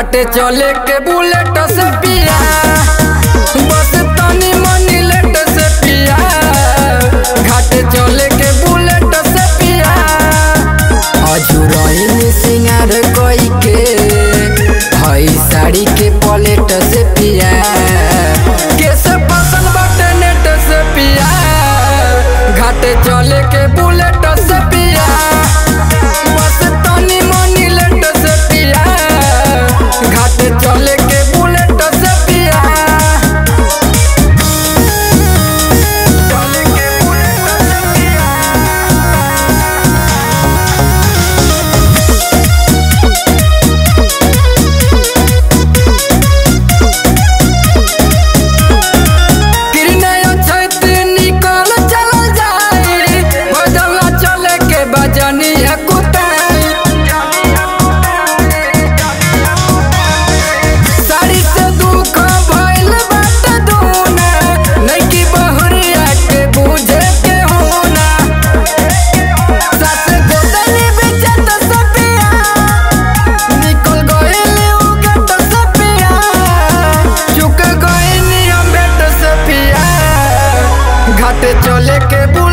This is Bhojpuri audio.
घाटे चले के बुलेट से पिया, बस तनी मनी लेट से पिया। घाटे चले के बुलेट से पिया, अजुरई सिंगार कोई के हई साड़ी के पलेट से पिया। कैसे पसंद बाटे नेट से पिया, घाटे चले के बुलेट से पिया, बस तनी मनी लेट से पिया। घाटे चले के बुलेट से पिया, चले के बुलेट से पिया। किरने छैत निकल चल जाए, बदला चले के बजनी कुताई। साड़ी से दुख भइल बात दूना, नइकी बहुरिया के बुझे के होना। सास गोदनी बेचत से पिया, निकल गइल उ गेट से पिया। चुक गइनी हम बेट से पिया, घाटे चले के